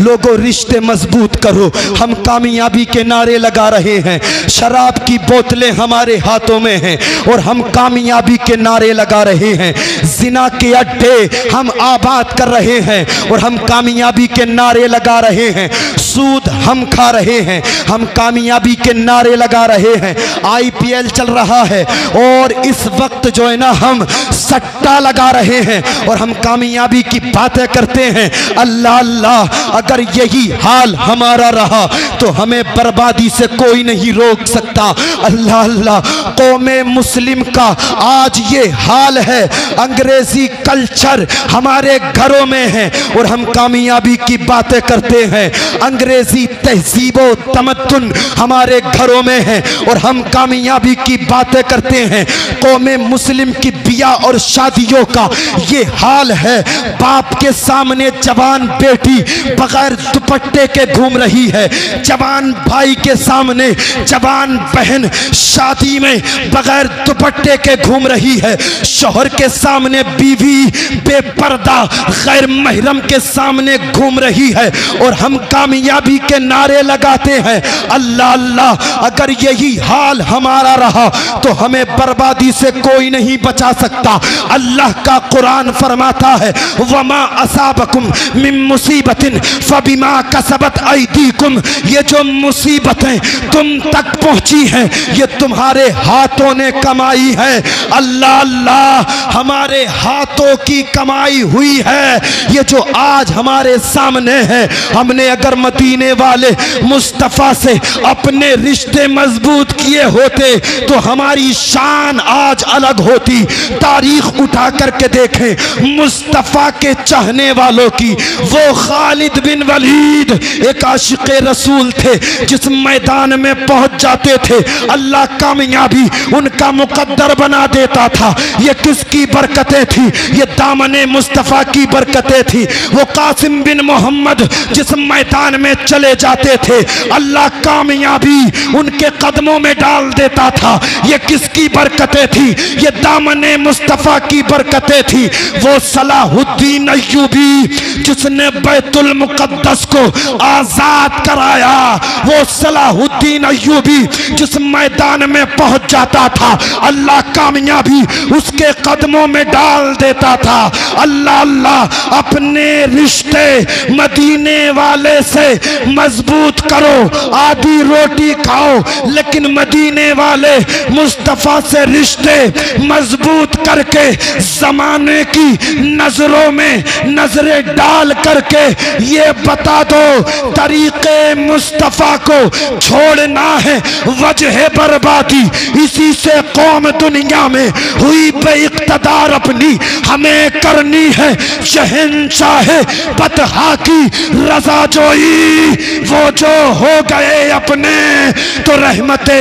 लोगों रिश्ते मजबूत करो। हम कामयाबी के नारे लगा रहे हैं, शराब की बोतलें हमारे हाथों में हैं और हम कामयाबी के नारे लगा रहे हैं। जिना के अड्डे हम आबाद कर रहे हैं और हम कामयाबी के नारे लगा रहे हैं। सूद हम खा रहे हैं, हम कामयाबी के नारे लगा रहे हैं। IPL चल रहा है और इस वक्त जो है ना हम सट्टा लगा रहे हैं और हम कामयाबी की बातें करते हैं। अल्लाह अल्लाह, अगर यही हाल हमारा रहा तो हमें बर्बादी से कोई नहीं रोक सकता। अल्लाह अल्लाह, कौमे मुस्लिम का आज ये हाल है। अंग्रेजी कल्चर हमारे घरों में है और हम कामयाबी की बातें करते हैं। अंग्रेजी तहजीबो तमद्दुन हमारे घरों में है और हम कामयाबी की बातें करते हैं। कौमे मुस्लिम की बियाह और शादियों का ये हाल है। बाप के सामने जवान बेटी बगैर दुपट्टे के घूम रही है, जवान भाई के सामने जवान बहन शादी में बगैर दुपट्टे के घूम रही है, शौहर के सामने बीवी बेपर्दा गैर महरम के सामने घूम रही है और हम कामयाबी के नारे लगाते हैं। अल्लाह अल्लाह, अगर यही हाल हमारा रहा तो हमें बर्बादी से कोई नहीं बचा सकता। अल्लाह का कुरान फरमाता है, वमा असाबकुम मिन मुसीबतिन फबिमा कसबत ऐदीकुम, ये जो मुसीबतें तुम तक पहुंची हैं ये तुम्हारे हाथों ने कमाई है। अल्लाह अल्लाह, हमारे हाथों की कमाई हुई है ये जो आज हमारे सामने है। हमने अगर मदीने वाले मुस्तफ़ा से अपने रिश्ते मजबूत किए होते तो हमारी शान आज अलग होती। तारीख उठा करके देखें मुस्तफ़ा के चाहने वालों की। वो खालिद बिन वलीद एक आशिक़े रसूल थे, जिस मैदान में पहुंच जाते थे अल्लाह कामयाबी उनका मुकद्दर बना देता था। ये किसकी बरकतें थी? ये दामने मुस्तफ़ा की बरकतें थी। वो कासिम बिन मोहम्मद जिस मैदान में चले जाते थे अल्लाह कामयाबी उनके कदमों में डाल देता था। ये किसकी बरकतें थी? ये दामने मुस्तफ़ा की बरकतें थी। वो सलाहुद्दीन अय्यूबी जिसने बैतुल मुक़द्दस को आजाद कराया, वो सलाहुद्दीन अय्यूबी जिस मैदान में पहुंच जाता था अल्लाह कामयाबी उसके कदमों में डाल देता था। अल्लाह अल्लाह, अपने रिश्ते मदीने वाले से मजबूत करो। आधी रोटी खाओ लेकिन मदीने वाले मुस्तफ़ा से रिश्ते मजबूत करके जमाने की नजरों में नजरें डाल करके ये बता दो तरीके मुस्तफ़ा को छोड़ना है वजह बर्बादी। इसी से कौम दुनिया में हुई बेइक़्तिदार अपनी हमें करनी है शहंशाह बतहा की रज़ा जोई। वो जो हो गए अपने तो रहमते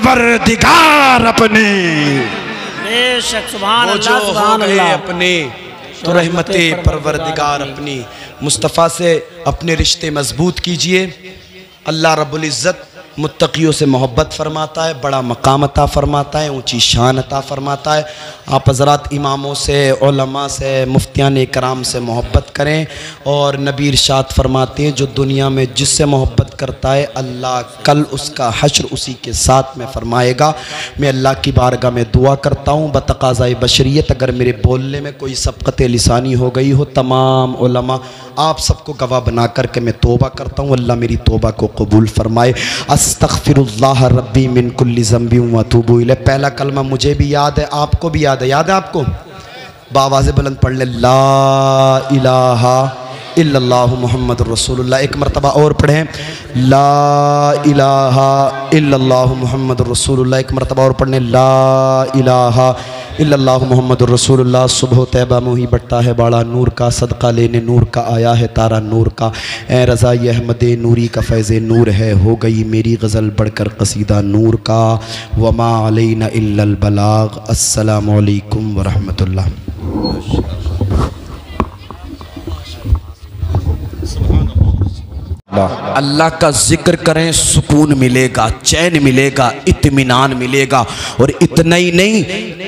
परवरदिगार अपने। बेशक सुभान वो जो हो गए अपने तो रहमते परवरदिगार अपनी। मुस्तफ़ा से अपने रिश्ते मजबूत कीजिए। अल्लाह रब्बुल इज़्ज़त मुत्तकियों से मोहब्बत फरमाता है, बड़ा मकाम अता फरमाता है, ऊंची शान अता फरमाता है। आप हज़रात इमामों से, उलमा से, मुफ्तियान इकराम से मोहब्बत करें। और नबी इरशाद फरमाते हैं जो दुनिया में जिससे मोहब्बत करता है अल्लाह कल उसका हश्र उसी के साथ में फरमाएगा। मैं अल्लाह की बारगाह में दुआ करता हूँ बतक़ाज़ाए बशरियत अगर मेरे बोलने में कोई सबक़त लिसानी हो गई हो, तमाम उलमा आप सबको गवाह बना करके मैं तौबा करता हूँ। अल्लाह मेरी तौबा को कबूल फरमाए। अस्तग़फिरुल्लाह रब्बी मिन कुल्लि ज़ंबि व अतूबु इलैह। पहला कलमा मुझे भी याद है, आपको भी याद है आपको? बावाज़े बुलंद पढ़ ले, ला इलाहा इल्लल्लाहु मुहम्मदुर रसूलुल्लाह। एक मरतबा और पढ़ें, ला इलाहा इल्लल्लाहु मुहम्मदुर रसूलुल्लाह। एक मरतबा और पढ़ें, ला इलाहा इल्लल्लाहु मुहम्मदुर रसूलुल्लाह। सुबह तैबा मुही बट्टा है बाड़ा नूर का, सदका लेने नूर का आया है तारा नूर का। ए रज़ा ये अहमद नूरी का फैज़ नूर है, हो गई मेरी गज़ल बढ़कर कसीदा नूर का। वमा अलैना इल्लल बलाग। अस्सलामु अलैकुम व रहमतुल्लाह। अल्लाह का जिक्र करें, सुकून मिलेगा, चैन मिलेगा, इत्मीनान मिलेगा। और इतना ही नहीं,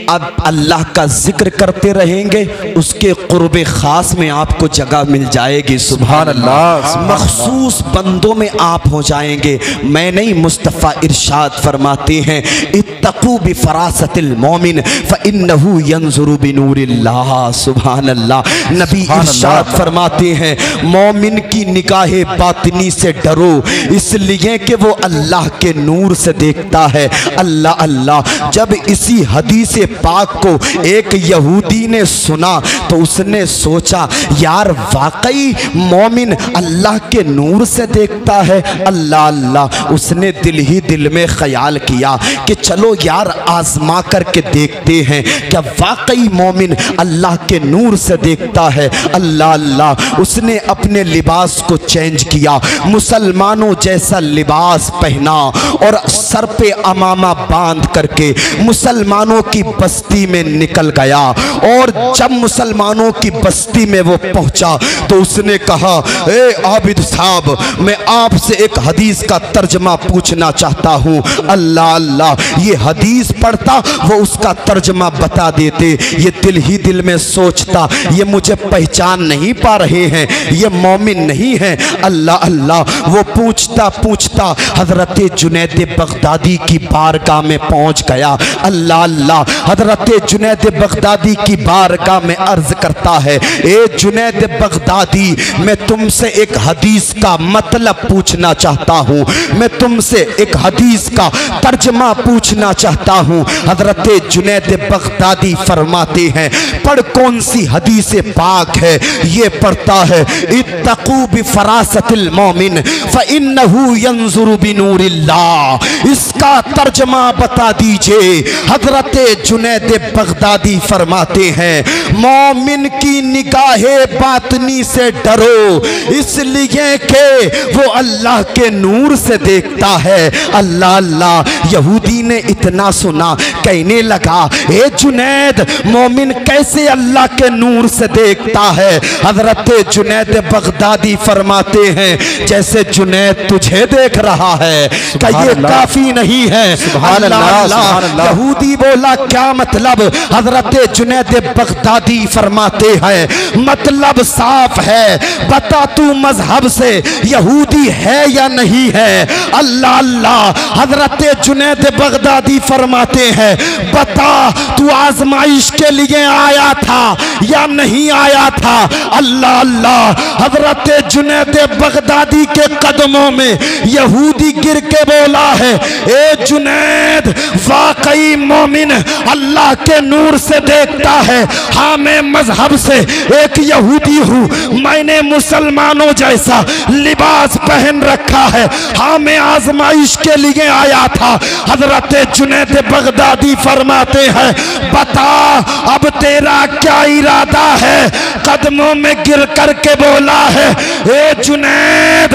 अब अल्लाह का जिक्र करते रहेंगे, उसके कुर्बे खास में आपको जगह मिल जाएगी। सुभान अल्लाह। मखसूस बंदों में आप हो जाएंगे। मैं नहीं, मुस्तफ़ा इरशाद फरमाते हैं इत्तकू बिफरासतिल मोमिन फ़इन्नहु यंज़ुरु बिनूरिल्लाह। सुभान अल्लाह। नबी इरशाद फरमाते हैं मोमिन की निगाहे बातिनी से डरो, इसलिए कि वो अल्लाह के नूर से देखता है। अल्लाह अल्लाह। जब इसी हदीस पाक को एक यहूदी ने सुना तो उसने सोचा यार वाकई मोमिन अल्लाह के नूर से देखता है। अल्लाह अल्लाह। उसने दिल ही दिल में ख्याल किया कि चलो यार आजमा करके देखते हैं क्या वाकई मोमिन अल्लाह के नूर से देखता है। अल्लाह अल्लाह। उसने अपने लिबास को चेंज किया, मुसलमानों जैसा लिबास पहना और सर पे अमामा बांध करके मुसलमानों की बस्ती में निकल गया। और जब मुसलमानों की बस्ती में वो पहुंचा तो उसने कहा ए आबिद साहब, मैं आपसे एक हदीस का तर्जमा पूछना चाहता हूँ। अल्लाह अल्लाह। ये हदीस पढ़ता, वो उसका तर्जमा बता देते। ये दिल ही दिल में सोचता ये मुझे पहचान नहीं पा रहे हैं, ये मोमिन नहीं है। अल्लाह अल्लाह। वो पूछता पूछता हजरत जुनैद बगदादी की बारगाह में पहुंच गया। अल्लाह अल्लाह। हजरत जुनैद बगदादी की बारगाह में अर्ज करता है ए जुनैद बगदादी, मैं तुमसे एक हदीस का मतलब पूछना चाहता हूँ, मैं तुमसे एक हदीस का तर्जमा पूछना चाहता हूँ। हजरत जुनैद बगदादी फरमाते हैं पढ़ कौन सी हदीस पाक है। ये पढ़ता है इत्तकू बिफरासतिल मोमिन फ़इन्नहु यंज़ुरु बिनूरिल्लाह। इसका तर्जमा बता दीजिए। हजरत जुनैद बगदादी फरमाते हैं मोमिन की निगाहे बातनी से डरो, इसलिए कि वो अल्लाह के नूर से देखता है। अल्लाह अल्लाह। यहूदी ने इतना सुना, कहने लगा ए जुनैद, मोमिन कैसे अल्लाह के नूर से देखता है। हजरत जुनैद बगदादी फरमाते हैं जैसे जुनैद तुझे देख रहा है, क्या ये काफी नहीं है। अल्लाह अल्लाह। यहूदी बोला क्या मतलब। हजरत जुनैद बगदादी फरमाते हैं मतलब साफ है, बता तू मजहब से यहूदी है या नहीं है। अल्लाह अल्लाह। हजरत जुनैद बगदादी फरमाते हैं बता तू आजमाइश के लिए आया था या नहीं आया था। अल्लाह अल्लाह। हजरत जुनैद बगदादी के कदमों में यहूदी गिर के बोला है ए जुनैद, वाकई मोमिन अल्लाह के नूर से देखता है। हाँ मैं मजहब से एक यहूदी हूँ, मैंने मुसलमानों जैसा लिबास पहन रखा है। हाँ मैं आजमाइश के लिए आया था। हजरत जुनैद बगदादी फरमाते हैं बता अब तेरा क्या इरादा है। कदमों में गिर करके बोला है ए जुनैद,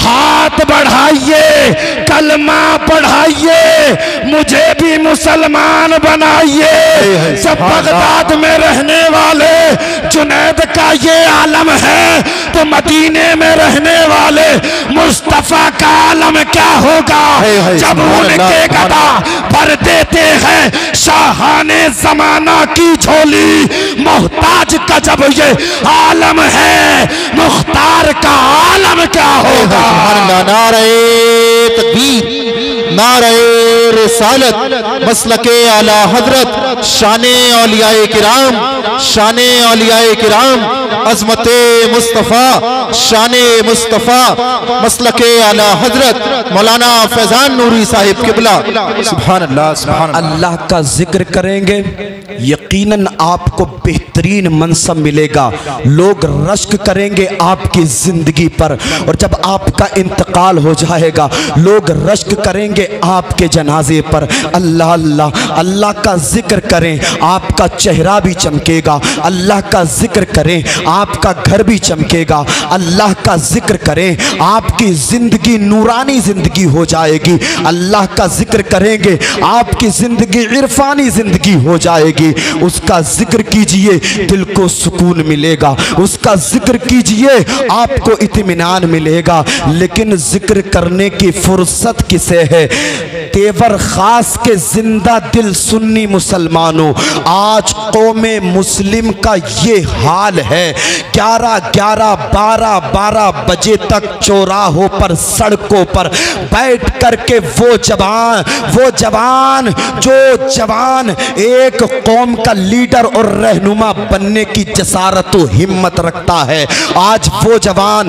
हाथ बढ़ाइए, कलमा पढ़ाइए, मुझे भी मुसलमान बनाइए। सब बगदाद में रहने वाले जुनैद का ये आलम है तो मदीने में रहने वाले मुस्तफा का आलम क्या होगा। जब उनके गदा भर देते हैं शाहाने जमाना की झोली, मोहताज का जब ये आलम है, मुख्तार का आलम क्या होगा। नारे तकबीर, नारे रिसालत, मसलके आला हजरत, शाने औलियाए किराम, शाने औलियाए किराम, अज़मते मुस्तफ़ा, शाने मुस्तफ़ा, मसलके आला हजरत मौलाना फैजान नूरी साहिब किबला। सुभान अल्लाह, सुभान अल्लाह का जिक्र करेंगे यकीनन आपको बेहतरीन मनसब मिलेगा। लोग रश्क करेंगे आपकी जिंदगी पर, और जब आपका इंतकाल हो जाएगा लोग रश्क करेंगे आपके जनाजे पर। अल्लाह अल्लाह। अल्लाह का जिक्र करें आपका चेहरा भी चमकेगा, अल्लाह का जिक्र करें आपका घर भी चमकेगा, अल्लाह का जिक्र करें आपकी जिंदगी नूरानी जिंदगी हो जाएगी। अल्लाह का जिक्र करेंगे आपकी जिंदगी इरफानी जिंदगी हो जाएगी। उसका जिक्र कीजिए दिल को सुकून मिलेगा, उसका जिक्र कीजिए आपको इत्मीनान मिलेगा। लेकिन जिक्र करने की फुर्सत किसे है। तेवर ख़ास के जिंदा दिल सुन्नी मुसलमानों, आज कौमे मुस्लिम का ये हाल है। 11-11, 12-12 बजे तक चौराहों पर, सड़कों पर बैठ करके वो जवान एक कौम का लीडर और रहनुमा बनने की जसारत और हिम्मत रखता है, आज वो जवान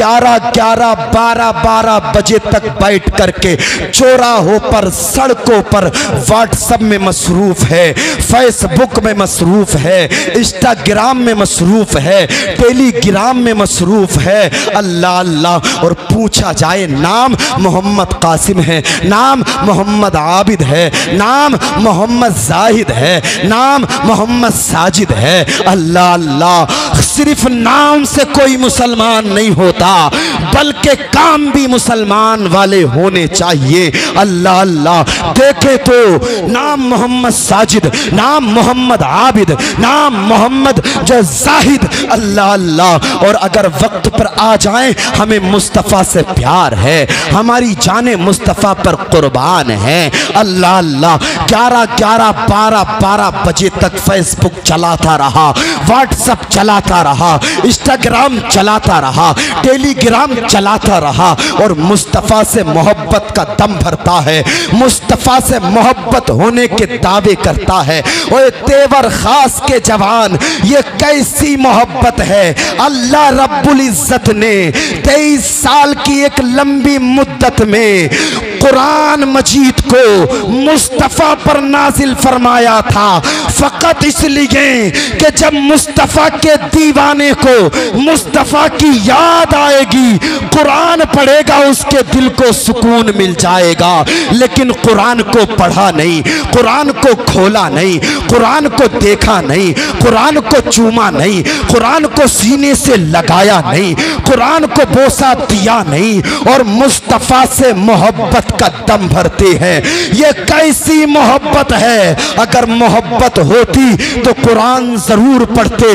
11-11, 12-12 बजे तक बैठ करके चौराहों पर, सड़कों पर व्हाट्सएप में मसरूफ है, फेसबुक में मसरूफ है, इंस्टाग्राम में मसरूफ है, टेलीग्राम में मसरूफ है। अल्लाह अल्लाह। और पूछा जाए नाम मोहम्मद कासिम है, नाम मोहम्मद आबिद है, नाम मोहम्मद जाहिद है, नाम मोहम्मद साजिद है। अल्लाह अल्लाह। सिर्फ नाम से कोई मुसलमान नहीं होता, बल्कि काम भी मुसलमान वाले होने चाहिए। अल्लाह अल्लाह। देखे तो नाम मोहम्मद साजिद, नाम मोहम्मद आबिद, नाम मोहम्मद जो जाहिद। अल्लाह अल्लाह। और अगर वक्त पर आ जाए, हमें मुस्तफ़ा से प्यार है, हमारी जाने मुस्तफ़ा पर कुर्बान है। अल्लाह अल्लाह। 11-11, 12-12 बजे तक फेसबुक चलाता रहा, व्हाट्सएप चलाता रहा, इंस्टाग्राम चलाता रहा, टेलीग्राम चलाता रहा और मुस्तफ़ा से मोहब्बत का दम भरता है, मुस्तफ़ा से मोहब्बत होने के दावे करता है। और तेवर खास के जवान, ये कैसी मोहब्बत है। अल्लाह रब्बुल इज्जत ने 23 साल की एक लंबी मुद्दत में कुरान मजीद को मुस्तफ़ा पर नाजिल फरमाया था, फ़कत इसलिए कि जब मुस्तफ़ा के दीवाने को मुस्तफ़ा की याद आएगी, कुरान पढ़ेगा, उसके दिल को सुकून मिल जाएगा। लेकिन कुरान को पढ़ा नहीं, कुरान को खोला नहीं, कुरान को देखा नहीं, कुरान को चूमा नहीं, कुरान को सीने से लगाया नहीं, कुरान को बोसा दिया नहीं और मुस्तफ़ा से मोहब्बत का दम भरते हैं। ये कैसी मोहब्बत है। अगर मोहब्बत होती तो कुरान जरूर पढ़ते,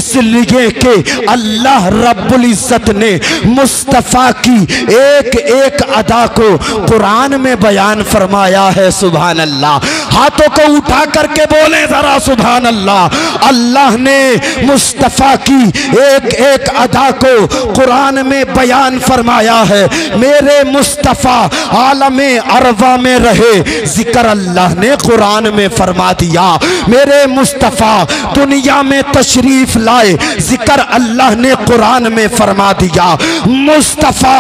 इसलिए कि अल्लाह रब्बुल इज्जत ने मुस्तफ़ा की एक एक अदा को कुरान में बयान फरमाया है। सुभान अल्लाह। हाथों को उठा करके बोले जरा सुभान अल्लाह। अल्लाह ने मुस्तफ़ा की एक एक अदा को कुरान में बयान फरमाया है। मेरे मुस्तफ़ा आलमे अरवा में रहे, जिक्र अल्लाह ने कुरान में फरमा दिया। मेरे मुस्तफ़ा दुनिया में तशरीफ लाए, जिक्र अल्लाह ने कुरान में फरमा दिया। मुस्तफ़ा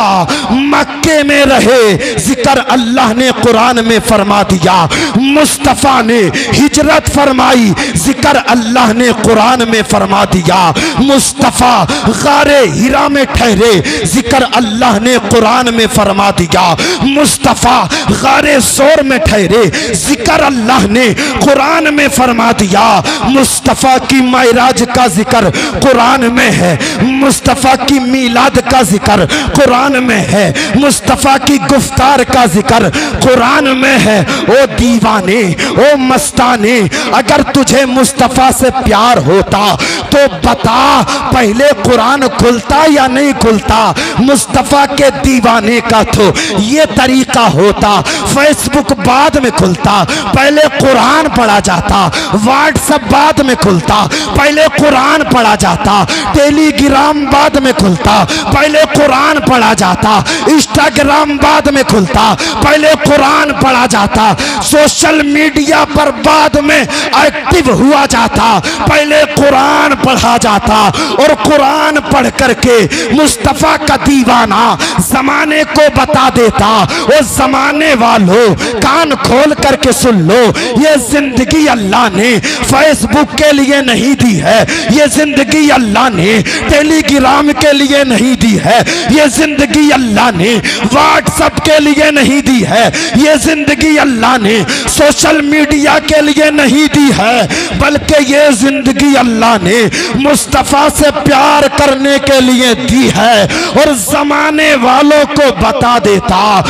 मक्के में रहे, जिक्र अल्लाह ने कुरान में फरमा दिया। मुस्तफ़ा ने हिजरत फरमाई, जिक्र अल्लाह ने कुरान में फरमा दिया। मुस्तफ़ा गारे हिरा में ठहरे, जिक्र अल्लाह ने कुरान में फरमा दिया। मुस्तफ़ा गारे सोर में ठहरे, जिक्र अल्लाह ने कुरान में फरमा दिया। मुस्तफ़ा की मायराज का जिक्र कुरान में है, मुस्तफ़ा की मीलाद का जिक्र कुरान में है, मुस्तफ़ा की गुफ्तार का जिक्र कुरान में है। ओ दीवाने, ओ मस्ताने, अगर तुझे मुस्तफ़ा से प्यार होता तो बता, पहले कुरान खुलता या नहीं खुलता? मुस्तफ़ा के दीवाने का तो ये तरीका होता, फेसबुक बाद में खुलता, पहले कुरान पढ़ा जाता, व्हाट्सएप बाद में खुलता, पहले कुरान पढ़ा जाता, टेलीग्राम बाद में खुलता, पहले कुरान पढ़ा जाता, इंस्टाग्राम बाद में खुलता, पहले कुरान पढ़ा जाता, सोशल मीडिया पर बाद में एक्टिव हुआ जाता, पहले कुरान पढ़ा जाता। और कुरान पढ़ करके मुस्तफ़ा का दीवाना जमाने को बता देता, वो जमाने वालों कान खोल करके सुन लो, ये जिंदगी अल्लाह ने फेसबुक के लिए नहीं दी है, ये जिंदगी अल्लाह ने टेलीग्राम के लिए नहीं दी है, ये जिंदगी अल्लाह ने व्हाट्सएप के लिए नहीं दी है, ये जिंदगी अल्लाह ने सोशल मीडिया के लिए नहीं दी है, बल्कि ये जिंदगी अल्लाह ने मुस्तफ़ा से प्यार करने के लिए दी है। और जमाने वालों को बता देता, और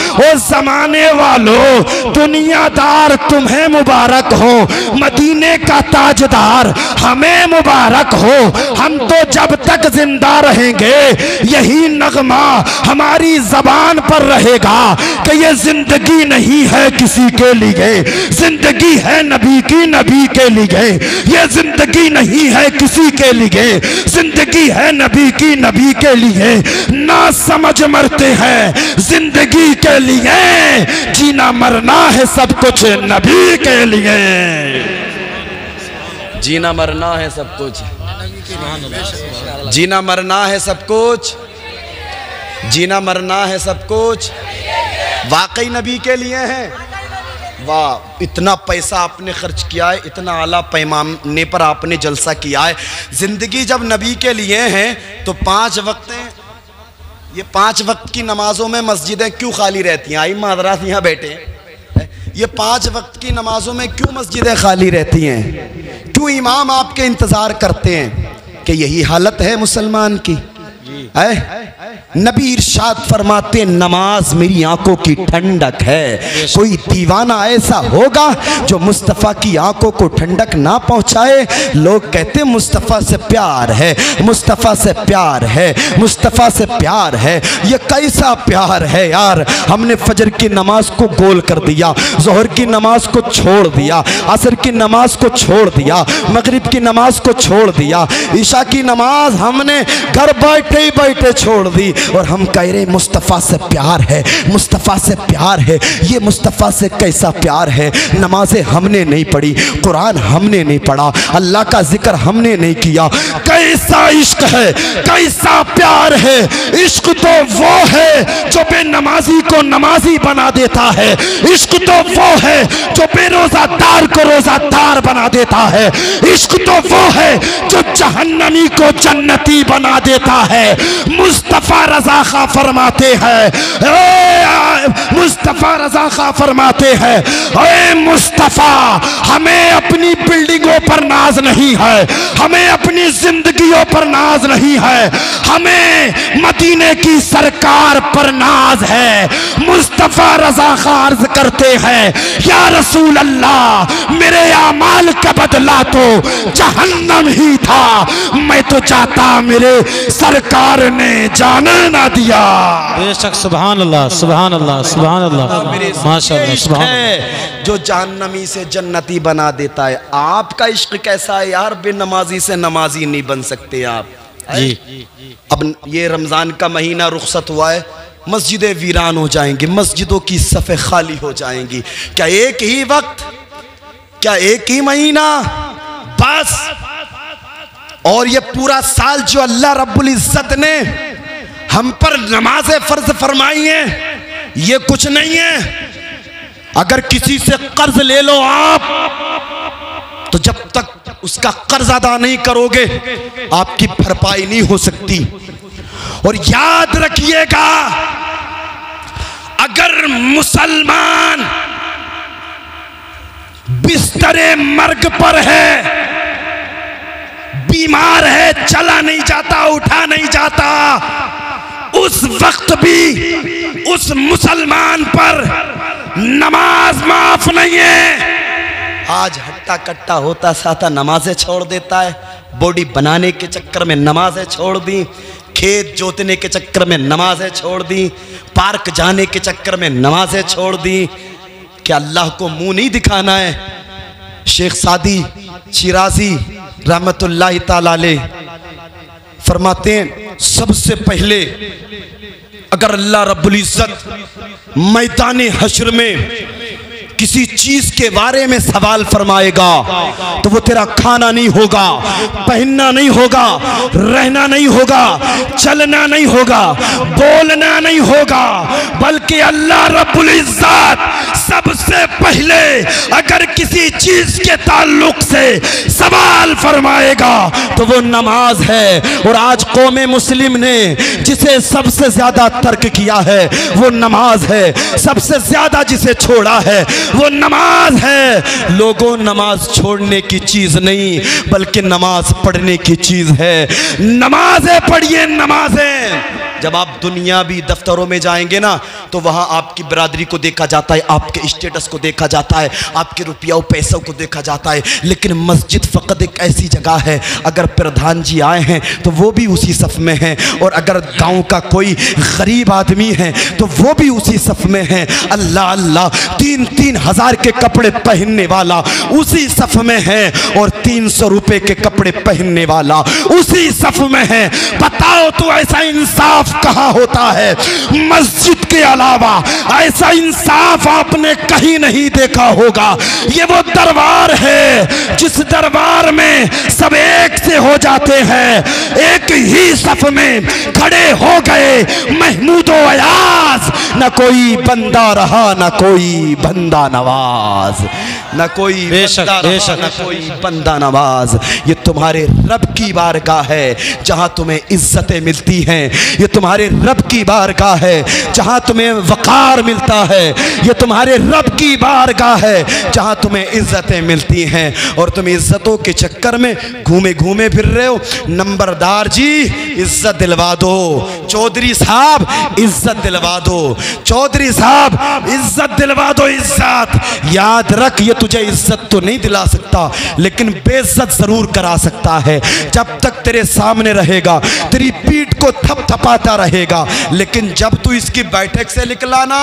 जमाने वालों दुनियादार तुम्हें मुबारक हो, मदीने का ताजदार हमें मुबारक हो। हम तो जब तक जिंदा रहेंगे यही नगमा हमारी जबान पर रहेगा कि ये जिंदगी नहीं है किसी के लिए, जिंदगी है नबी की, नबी के लिए। ये जिंदगी नहीं है किसी के लिए, जिंदगी है नबी की, नबी के लिए। ना समझ मरते हैं जिंदगी के लिए, जीना मरना है सब कुछ नबी के लिए। जीना मरना है सब कुछ, जीना मरना है सब कुछ, जीना मरना है सब कुछ वाकई नबी के लिए है। वाह, इतना पैसा आपने खर्च किया है, इतना आला पैमाने पर आपने जलसा किया है। ज़िंदगी जब नबी के लिए है तो 5 वक्तें, ये 5 वक्त की नमाजों में मस्जिदें क्यों खाली रहती हैं? आई मादरात यहाँ बैठे, ये 5 वक्त की नमाजों में क्यों मस्जिदें खाली रहती हैं? क्यों इमाम आपके इंतज़ार करते हैं? कि यही हालत है मुसलमान की है। नबी इरशाद फरमाते नमाज मेरी आंखों की ठंडक है। कोई दीवाना ऐसा होगा जो मुस्तफ़ा की आंखों को ठंडक ना पहुंचाए। लोग कहते मुस्तफ़ा से प्यार है, मुस्तफ़ा से प्यार है, मुस्तफ़ा से प्यार है। ये कैसा प्यार है यार? हमने फजर की नमाज को गोल कर दिया, ज़ोहर की नमाज को छोड़ दिया, असर की नमाज को छोड़ दिया, मगरिब की नमाज को छोड़ दिया, ईशा की नमाज हमने घर बैठे ही बैठे छोड़ दी और हम कह रहे मुस्तफ़ा से प्यार है, मुस्तफ़ा से प्यार है। ये मुस्तफ़ा से कैसा प्यार है? नमाजें हमने नहीं पढ़ी, कुरान हमने नहीं पढ़ा, अल्लाह का जिक्र हमने नहीं किया। कैसा इश्क है, कैसा प्यार है? इश्क तो वो है जो बेनमाजी को नमाजी बना देता है। इश्क तो वो है जो बेरोज़ादार को रोज़ादार बना देता है। इश्क तो वो है जो जहन्नमी को जन्नती बना देता है। मुस्तफ़ा रज़ा ख़ां फरमाते हैं, मुस्तफ़ा रज़ा ख़ां फरमाते हैं, ए मुस्तफ़ा हमें अपनी बिल्डिंगों पर नाज नहीं है, हमें अपनी जिंदगियों पर नाज नहीं है, हमें मदीने की सरकार पर नाज है। मुस्तफ़ा रज़ा ख़ां अर्ज़ करते हैं, या रसूल अल्लाह मेरे आमाल का बदला तो जहन्नम ही था, मैं तो चाहता मेरे सरकार ने जाने ना दिया। बेशक सुभान अल्लाह, सुभान अल्लाह, सुभान अल्लाह, माशाअल्लाह, सुभान अल्लाह। जो जहन्नमी से जन्नती बना देता है। आपका इश्क कैसा है यार? बेनमाजी से नमाजी नहीं बन सकते आप जी। अब ये रमजान का महीना रुखसत हुआ है, मस्जिदें वीरान हो जाएंगी, मस्जिदों की सफ़े खाली हो जाएंगी। क्या एक ही वक्त, क्या एक ही महीना बस? और ये पूरा साल जो अल्लाह रब्बुल इज्जत ने हम पर नमाज़े फर्ज फरमाई है, ये कुछ नहीं है। अगर किसी से कर्ज ले लो आप, तो जब तक उसका कर्ज अदा नहीं करोगे आपकी भरपाई नहीं हो सकती। और याद रखिएगा, अगर मुसलमान बिस्तरे मर्ग पर है, बीमार है, चला नहीं जाता, उठा नहीं जाता, उस वक्त भी उस मुसलमान पर नमाज माफ नहीं है। आज हट्टा कट्टा होता साथा नमाजें छोड़ देता है, बॉडी बनाने के चक्कर में नमाजें छोड़ दी, खेत जोतने के चक्कर में नमाजें छोड़ दी, पार्क जाने के चक्कर में नमाजें छोड़ दी। क्या अल्लाह को मुंह नहीं दिखाना है? शेख सादी शिराजी रहमतुल्लाहि ताला अलैह फरमाते हैं, सबसे पहले अगर अल्लाह रब्बुल इज्जत मैदान हश्र में किसी चीज के बारे में सवाल फरमाएगा तो वो तेरा खाना नहीं होगा, पहनना नहीं होगा, रहना नहीं होगा, चलना नहीं होगा, बोलना नहीं होगा, बल्कि अल्लाह रब्बुल इज्जत सबसे पहले अगर किसी चीज के ताल्लुक से सवाल फरमाएगा तो वो नमाज है। और आज कौमे मुस्लिम ने जिसे सबसे ज्यादा तर्क किया है वो नमाज है, सबसे ज्यादा जिसे छोड़ा है वो नमाज है। लोगों, नमाज छोड़ने की चीज नहीं बल्कि नमाज पढ़ने की चीज है। नमाजें पढ़िए, नमाजें। जब आप दुनियावी दफ्तरों में जाएंगे ना तो वहाँ आपकी बिरादरी को देखा जाता है, आपके स्टेटस को देखा जाता है, आपके रुपया पैसों को देखा जाता है। लेकिन मस्जिद फ़कत एक ऐसी जगह है, अगर प्रधान जी आए हैं तो वो भी उसी सफ़ में हैं, और अगर गांव का कोई गरीब आदमी है तो वो भी उसी सफ़ में है। अल्लाह अल्लाह, 3-3 हज़ार के कपड़े पहनने वाला उसी सफ़ में है, और 300 रुपए के कपड़े पहनने वाला उसी सफ़ में है। बताओ तो ऐसा इंसाफ कहाँ होता है? मस्जिद के अलावा ऐसा इंसाफ आपने कहीं नहीं देखा होगा। ये वो दरबार है जिस दरबार में सब एक से हो जाते हैं, एक ही सफ में खड़े हो गए। महमूदो अयाज, न कोई बंदा रहा न कोई बंदा नवाज, न कोई बंदा रहा न कोई बंदा नवाज। ये तुम्हारे रब की बारगाह है जहां तुम्हें इज्जतें मिलती हैं। ये तुम्हारे रब की बारगाह है जहां तुम्हें वकार मिलता है। ये तुम्हारे रब की बारगाह है जहां तुम्हें इज्जतें मिलती हैं, और तुम इज्जतों के चक्कर में घूमे घूमे फिर रहे हो। नंबरदार जी इज्जत दिलवा दो, चौधरी साहब इज्जत दिलवा दो, चौधरी साहब इज्जत दिलवा दो। इज्जत याद रख, ये तुझे इज्जत तो नहीं दिला सकता लेकिन बेइज्जत जरूर करा सकता है। जब तक तेरे सामने रहेगा तेरी पीठ को थपथपाता रहेगा, लेकिन जब तू इसकी बैठक से निकला ना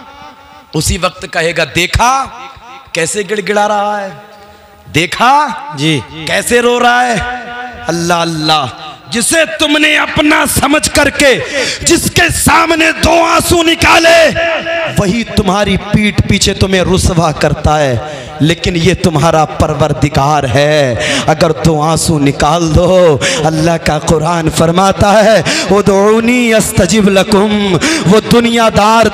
उसी वक्त कहेगा देखा कैसे गिड़गिड़ा रहा है, देखा जी कैसे रो रहा है। अल्लाह अल्लाह, जिसे तुमने अपना समझ करके जिसके सामने 2 आंसू निकाले वही तुम्हारी पीठ पीछे तुम्हें रुसवा करता है। लेकिन ये तुम्हारा परवरदिगार है, अगर 2 आंसू निकाल दो, अल्लाह का कुरान फरमाता है उदऊनी अस्तजिब लकुम। वो दुनियादार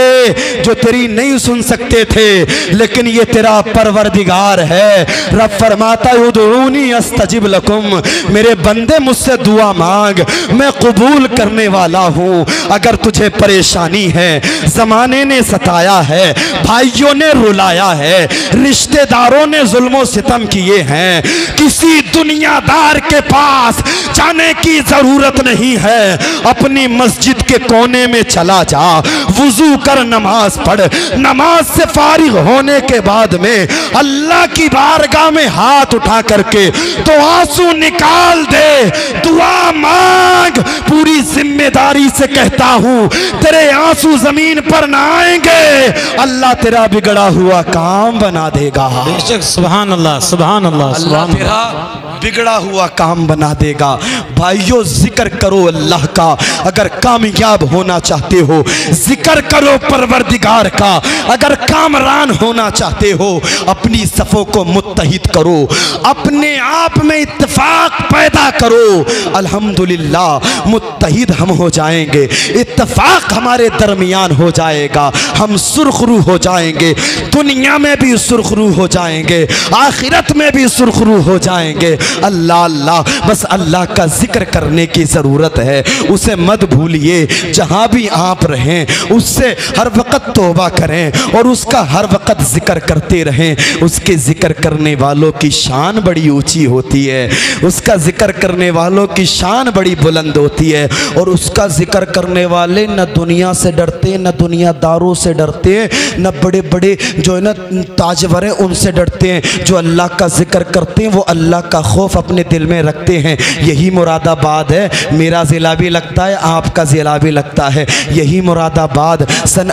थे जो तेरी नहीं सुन सकते थे, लेकिन ये तेरा परवरदिगार है। रब फरमाता है उदऊनी अस्तजिब लकुम, मेरे बंदे मुझसे दुआ मांग, मैं कबूल करने वाला हूँ। अगर तुझे परेशानी है, जमाने ने सताया है, भाइयों ने रुलाया है, रिश्तेदारों ने जुल्मो सितम किए हैं, किसी दुनियादार के पास जाने की जरूरत नहीं है। अपनी मस्जिद के कोने में चला जा, वुजू कर, नमाज पढ़, नमाज से फारिग होने के बाद में अल्लाह की बारगाह में हाथ उठा करके तो आंसू निकाल दे, दुआ मांग। पूरी जिम्मेदारी से कहता हूं तेरे आंसू जमीन पर ना आएंगे, अल्लाह तेरा बिगड़ा हुआ काम बना देगा। सुभान अल्लाह, सुभान अल्लाह, अल्लाह तेरा बिगड़ा हुआ काम बना देगा। भाइयों जिक्र करो अल्लाह का, अगर कामयाब होना चाहते हो जिक्र करो परवरदिगार का, अगर कामरान होना चाहते हो अपनी सफ़ों को मुत्तहिद करो, अपने आप में इत्तेफाक पैदा करो। अल्हम्दुलिल्लाह मुत्तहिद हम हो जाएंगे, इत्तेफाक हमारे दरमियान हो जाएगा, हम सुरखरू हो जाएंगे, दुनिया में भी सुरखरू हो जाएंगे, आखिरत में भी सुरखरू हो जाएंगे। अल्लाह अल्लाह, बस अल्लाह का जिक्र करने की ज़रूरत है, उसे मत भूलिए। जहाँ भी आप रहें उससे हर वक्त तौबा करें और उसका हर वक्त जिक्र करते रहें। उसके जिक्र करने वालों की शान बड़ी ऊंची होती है, उसका जिक्र करने वालों की शान बड़ी बुलंद होती है, और उसका जिक्र करने वाले न दुनिया से डरते, न दुनियादारों से डरते, न बड़े बड़े जो है ना ताजवर हैं उनसे डरते हैं। जो अल्लाह का जिक्र करते हैं वो अल्लाह का खौफ अपने दिल में रखते हैं। यही मुरादाबाद है, मेरा ज़िला भी लगता है, आपका ज़िला भी लगता है। यही मुरादाबाद सन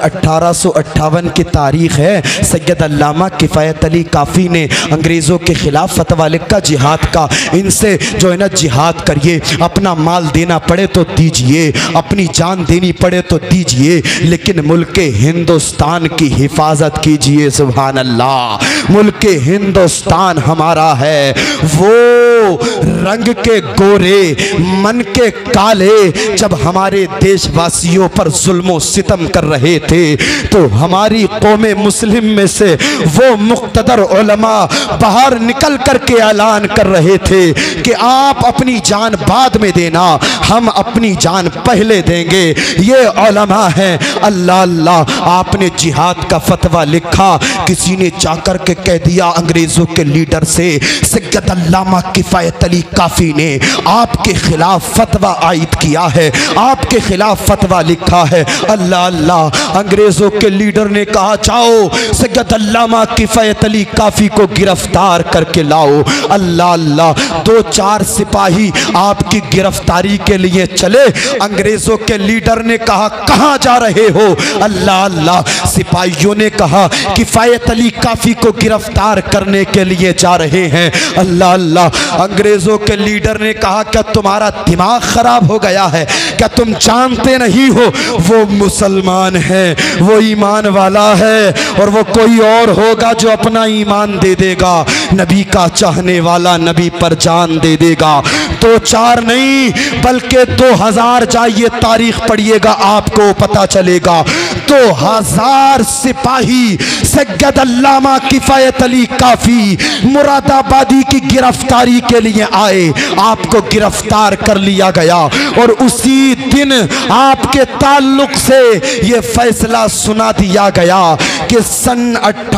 1858 की तारीख़ है। सैयद अल्लामा किफ़ायत अली काफ़ी ने अंग्रेज़ों के ख़िलाफ़ फतवा लिखा जिहाद का। इनसे जो है ना जिहाद करिए, अपना माल देना पड़े तो दीजिए, अपनी जान देनी पड़े तो दीजिए, लेकिन मुल्क हिंदुस्तान की हिफाजत कीजिए। सुभान अल्लाह, मुल्क हिंदुस्तान हमारा है। वो रंग के गोरे मन के काले जब हमारे देशवासियों पर जुल्मो सितम कर रहे थे तो हमारी कौमे मुस्लिम में से वो मुक्तदर उलमा बाहर निकल कर के ऐलान कर रहे थे कि आप अपनी जान बाद में देना, हम अपनी जान पहले देंगे। ये उलमा हैं। अल्लाह अल्लाह, आपने जिहाद का फतवा लिखा किसी ने जाकर के कह दिया अंग्रेजों के लीडर से, सैयद अल्लामा किफायत अली काफी ने आपके खिलाफ फतवा आयद किया है, आपके खिलाफ फतवा लिखा है। अल्लाह अल्लाह। अंग्रेजों के लीडर ने कहा जाओ सैयद अल्लामा किफायत अली काफी को गिरफ्तार करके लाओ। अल्लाह अल्लाह। 2-4 सिपाही आपकी गिरफ्तारी के लिए चले। अंग्रेजों के लीडर ने कहा कहां जा रहे हो? अल्लाह अल्लाह। सिपाहियों ने कहा किफायत अली काफी को गिरफ्तार करने के लिए जा रहे हैं। अल्लाह अल्लाह। अंग्रेजों के लीडर ने कहा क्या तुम्हारा दिमाग खराब हो गया है? क्या तुम जानते नहीं हो वो मुसलमान है, वो ईमान वाला है, और वो कोई और होगा जो अपना ईमान दे देगा, नबी का चाहने वाला नबी पर जान दे देगा। 2-4 नहीं बल्कि 2000 जाइए तारीख पढ़िएगा आपको पता चलेगा। 2000 सिपाही सैयद अल्लामा किफायत अली काफी मुरादाबादी की गिरफ्तारी के लिए आए। आपको गिरफ्तार कर लिया गया और उसी दिन आपके ताल्लुक से ये फैसला सुना दिया गया कि सन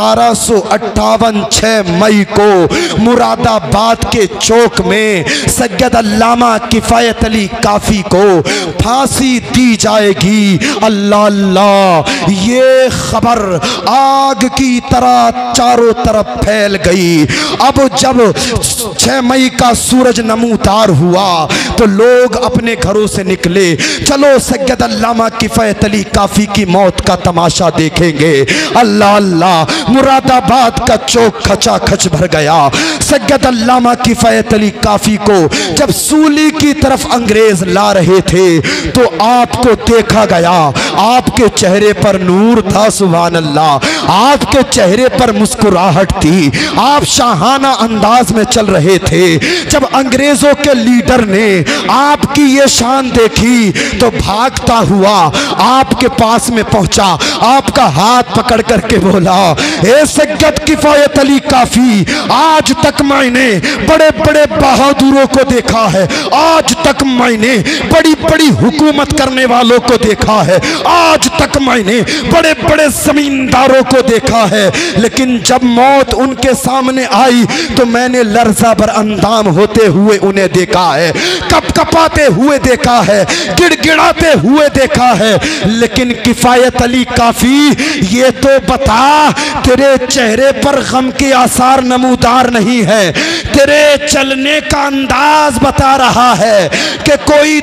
1858 6 मई को मुरादाबाद के चौक में सैयद अल्लामा किफायत अली काफी को फांसी दी जाएगी। अल्लाह अल्लाह। ये खबर आग की तरह चारों तरफ फैल गई। अब जब 6 मई का सूरज नमूदार हुआ तो लोग अपने घरों से निकले, चलो सैयद अल्लामा किफायत अली काफी की मौत का तमाशा देखेंगे। अल्लाह अल्लाह। मुरादाबाद का चौक खचा खच भर गया। सैयद अल्लामा किफायत अली काफी को जब सूली की तरफ अंग्रेज ला रहे थे तो आपको देखा गया, आपके चेहरे पर नूर था, सुभान अल्लाह। आपके चेहरे पर मुस्कुराहट थी, आप शाहाना अंदाज में चल रहे थे। जब अंग्रेजों के लीडर ने आपकी ये शान देखी तो भागता हुआ आपके पास में पहुंचा, आपका हाथ पकड़ करके बोला, ए सैयद किफायत अली काफी, आज तक मैंने बड़े बड़े बहादुरों को देखा है, आज तक मैंने बड़ी बड़ी हुकूमत करने वालों को देखा है, आज तक मैंने बड़े बड़े जमींदारों को देखा है, लेकिन जब मौत उनके सामने आई तो मैंने लर्जा बर अंदाम होते हुए उन्हें देखा है, कपकपाते हुए देखा है, गिड़गिड़ाते हुए देखा है। लेकिन किफायत अली काफी, ये तो बता तेरे चेहरे पर गम के आसार नमूदार नहीं है, तेरे चलने का अंदाज बता रहा है कि कोई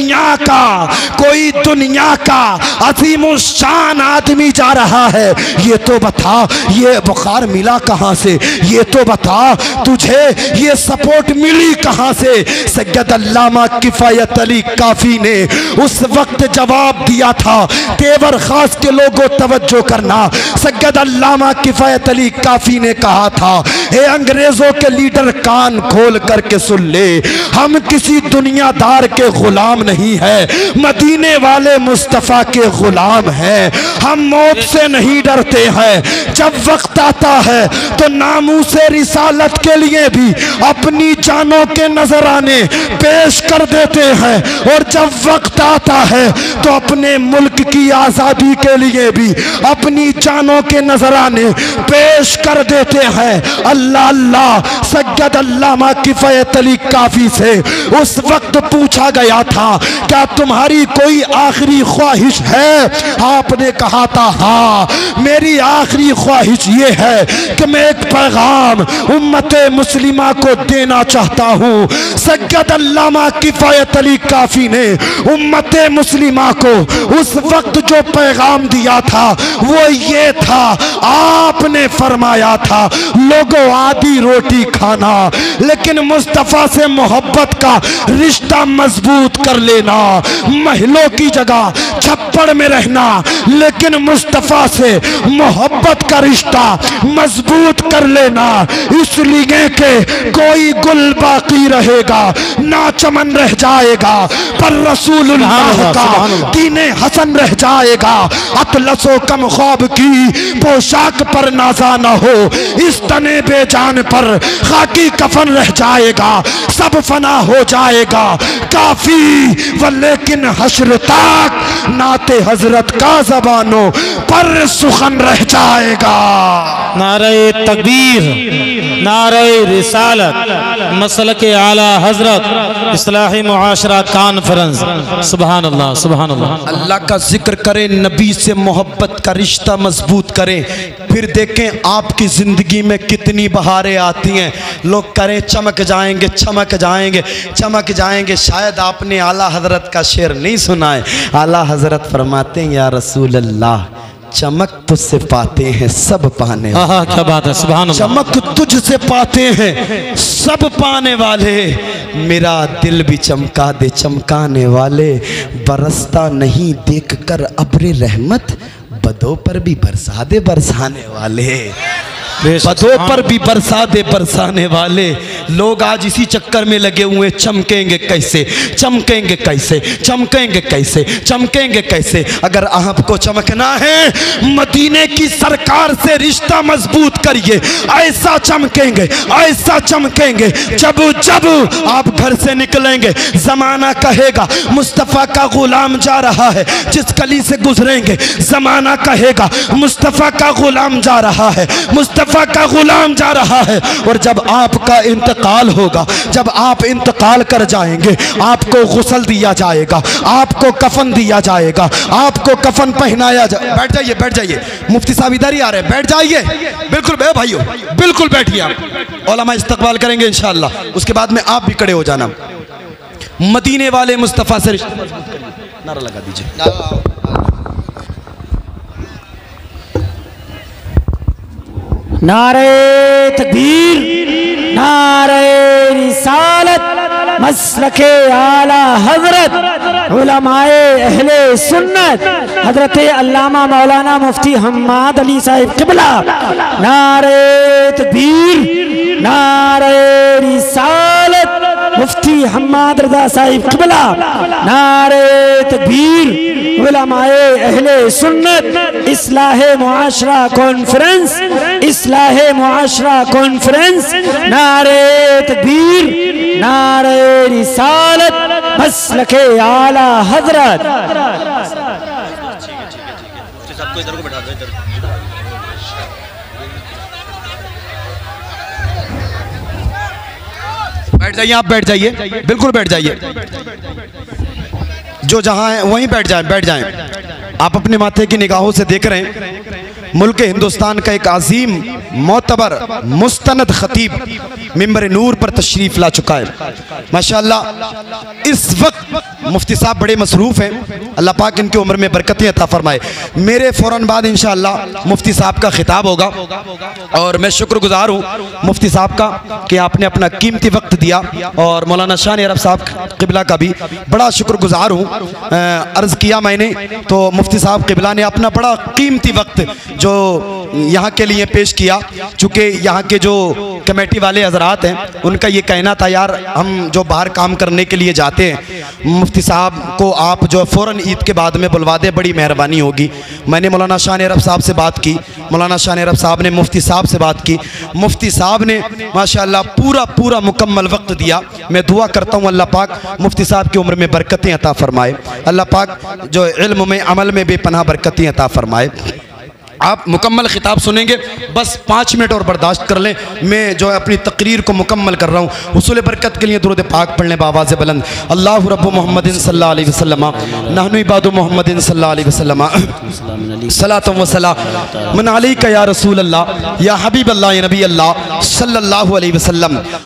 दुनिया का अजीमुशान आदमी जा रहा है। ये तो बता ये बुखार मिला कहां से, ये तो बता तुझे ये सपोर्ट मिली कहां से? सैयद अल्लामा किफायत अली काफी ने उस वक्त जवाब दिया था। तेवर खास के लोगों तवज्जो करना, सैयद अल्लामा किफायत अली काफी ने कहा था, हे अंग्रेजों के लीडर कान खोल करके सुन ले, हम किसी दुनियादार के गुलाम नहीं है, मदीने वाले मुस्तफा के गुलाम हैं। हम मौत से नहीं डरते हैं, जब वक्त आता है तो नामूसे रिसालत के लिए भी अपनी जानों के नजराने पेश कर देते हैं, और जब वक्त आता है तो अपने मुल्क की आजादी के लिए भी अपनी जानों के नजराने पेश कर देते हैं। अल्लाह अल्लाह। सैयद अल्लामा किफायत अली काफी से उस वक्त पूछा गया था, क्या तुम्हारी कोई आखिरी ख्वाहिश है? आपने कहा था, हाँ मेरी आखिरी ख्वाहिश ये है कि मैं एक पैगाम उम्मत मुस्लिमा को देना चाहता हूँ। सैयद अल्लामा किफायत अली काफी ने उम्मत मुस्लिमा को उस वक्त जो पैगाम दिया था वो ये था, आपने फरमाया था लोगों आधी रोटी खाना, लेकिन मुस्तफा से मोहब्बत का रिश्ता मजबूत कर लेना, महलों की जगह छप्पड़ में रहना, लेकिन मुस्तफा से मोहब्बत का रिश्ता मजबूत कर लेना, इसलिए कि कोई गुल बाकी रहेगा ना चमन रह जाएगा, पर रसूलुल्लाह का दीने हसन रह जाएगा। अतलसो कम ख्वाब की पोशाक पर नाजा न हो, इस तने बेजान पर खाकी कफन रह जाएगा, सब फना हो जाएगा काफी, व लेकिन हश्र तक नाते हजरत का जबानों पर सुखन रह जाएगा। आएगा। नारे तकबीर, नारे रिसालत, मसलक आला हजरत, इस्लाही मुआशरा कॉन्फ्रेंस। सुभान अल्लाह, सुभान अल्लाह। अल्लाह का जिक्र करें, नबी से मोहब्बत का रिश्ता मजबूत करें, फिर देखें आपकी ज़िंदगी में कितनी बहारें आती हैं। लोग करें चमक जाएंगे, चमक जाएंगे, चमक जाएंगे। शायद आपने आला हजरत का शेर नहीं सुना है। आला हजरत फरमाते हैं, या रसूल अल्लाह, चमक तुझसे पाते हैं सब पाने वाले। हाँ, क्या बात है, सुभान अल्लाह। चमक तुझसे पाते हैं सब पाने वाले, मेरा दिल भी चमका दे चमकाने वाले। बरसता नहीं देख कर अब्रे रहमत, बदों पर भी बरसा दे बरसाने वाले। बदों पर भी बरसा दे बरसाने वाले। लोग आज इसी चक्कर में लगे हुए, चमकेंगे कैसे, चमकेंगे कैसे, चमकेंगे कैसे, चमकेंगे कैसे। अगर आपको चमकना है, मदीने की सरकार से रिश्ता मजबूत करिए, ऐसा चमकेंगे, ऐसा चमकेंगे। जब जब आप घर से निकलेंगे, जमाना कहेगा मुस्तफ़ा का गुलाम जा रहा है। जिस गली से गुजरेंगे, जमाना कहेगा मुस्तफ़ा का गुलाम जा रहा है, मुस्तफ़ा का गुलाम जा रहा है। और जब आपका इंतकाल होगा, जब आप इंतकाल कर जाएंगे, आपको गुस्ल दिया जाएगा, आपको कफन दिया जाएगा, आपको कफन पहनाया जाएगा। बैठ जाइए, बैठ जाइए, मुफ्ती साहब इधर ही आ रहे हैं, बैठ जाइए। बिल्कुल भाइयों, बिल्कुल बैठिए। आप उलमा इस्तकबाल करेंगे इंशाअल्लाह। उसके बाद में आप भी खड़े हो जाना। मदीने वाले मुस्तफ़ा से नारा लगा दीजिए। नारे तकबीर, नारे रिसालत, मसलके आला हजरत, उलमाए अहले सुन्नत, हजरत अल्लामा मौलाना मुफ्ती हम्माद अली साहिब किबला। नारे तकबीर, नारे रिसालत, मुफ्ती हम्माद रजा साहिब किबला। नारे तकबीर, उलमाए अहले सुन्नत, इस्लाहे मुआशरा कॉन्फ्रेंस, इस्लाहे मुआशरा कॉन्फ्रेंस। नारे तकबीर, नारे रिसालत, मसलके आला हजरत। बैठ जाइए, आप बैठ जाइए, बिल्कुल बैठ जाइए। जो जहां है वहीं बैठ जाएं, बैठ जाएं। आप अपने माथे की निगाहों से देख रहे हैं, मुल्क हिंदुस्तान का एक अजीम मोतबर मुस्तनद खतीब मिंबर नूर पर तशरीफ ला चुका है माशाअल्लाह। इस वक्त मुफ्ती साहब बड़े मसरूफ़ हैं, अल्लाह पाक इनकी उम्र में बरकतें अता फरमाए। मेरे फ़ौरन बाद इंशाअल्लाह मुफ्ती साहब का खिताब होगा और मैं शुक्रगुजार हूँ मुफ्ती साहब का कि आपने अपना कीमती वक्त दिया, और मौलाना शान अरब साहब क़िबला का भी बड़ा शुक्रगुजार हूँ। अर्ज़ किया मैंने तो मुफ्ती साहब क़िबला ने अपना बड़ा कीमती वक्त जो यहाँ के लिए पेश किया, चूँकि यहाँ के जो कमेटी वाले हजरात हैं उनका ये कहना था, यार हम जो बाहर काम करने के लिए जाते हैं, मुफ्ती साहब को आप जो फ़ौरन ईद के बाद में बुलवा दे, बड़ी मेहरबानी होगी। मैंने मौलाना शान अरब साहब से बात की, मौलाना शान अरब साहब ने मुफ्ती साहब से बात की, मुफ्ती साहब ने माशाअल्लाह पूरा मुकम्मल वक्त दिया। मैं दुआ करता हूँ अल्लाह पाक मुफ्ती साहब की उम्र में बरकतें अता फरमाए, अल्लाह पाक जो इल्म में अमल में बेपनाह बरकतें अता फरमाए। आप मुकम्मल खिताब सुनेंगे, बस 5 मिनट और बर्दाश्त कर लें। मैं जो है अपनी तकरीर को मुकम्मल कर रहा हूँ। हुसूल बरकत के लिए दुरूद पाक पढ़ लें बावाज़ बुलंद। अल्लाहु रब्बु मुहम्मदिन सल्लल्लाहु अलैहि वसल्लम, नहनु इबादु मुहम्मदिन सल्लल्लाहु अलैहि वसल्लम, सलातु व सलाम मन अलैका या रसूल अल्लाह या हबीब अल्लाह या नबी अल्लाह सल्लल्लाहु अलैहि वसल्लम।